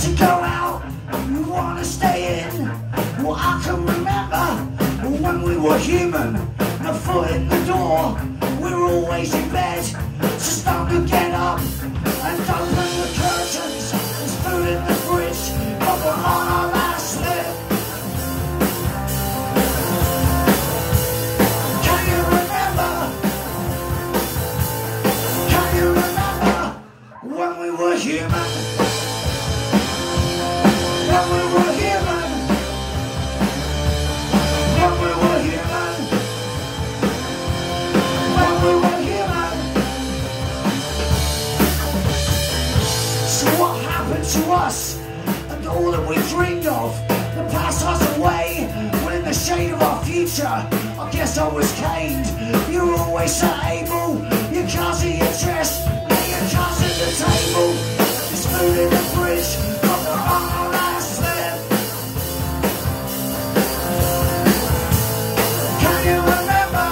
to go out, we wanna stay in. Well, I can remember when we were human, a foot in the door, we were always in bed. So start to get up and open the curtains. There's food in the fridge, but we're on our last slip. Can you remember? Can you remember when we were human? When we were human. When we were human. When we were human. So what happened to us and all that we dreamed of that passed us away? Well, in the shade of our future, I guess I was caned. You were always so able, you can't see your chest, now you can't sit at the table. There's food in the fridge, but we're on our last slip. Can you remember?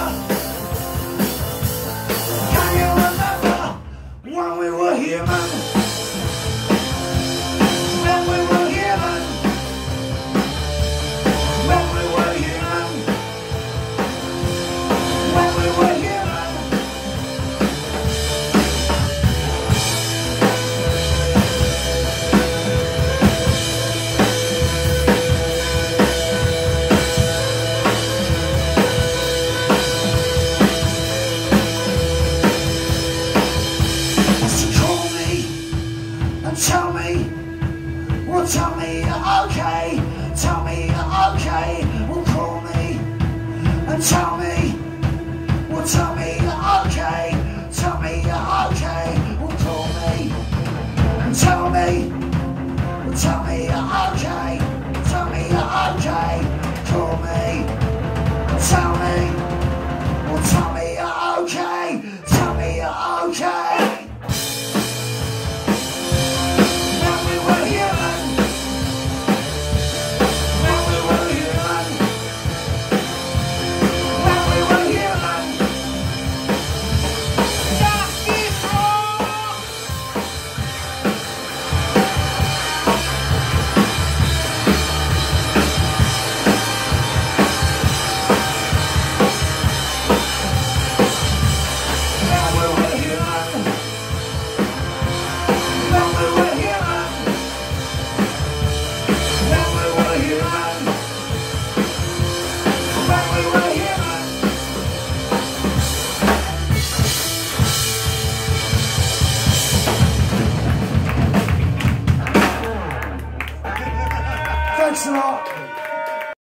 Can you remember when we were human? When we were human. When we were human. When we were human. So call me and tell me, well, tell me okay, tell me okay, well, call me and tell me, well, tell me okay, tell me okay, well, call me and tell me, well, tell me okay, tell me okay, call me and tell me, well, tell me okay, tell me okay. When we were human. When we were human. When we were human. That is wrong. When we were human. When we were human. When we were human. When we were human. Thanks a lot.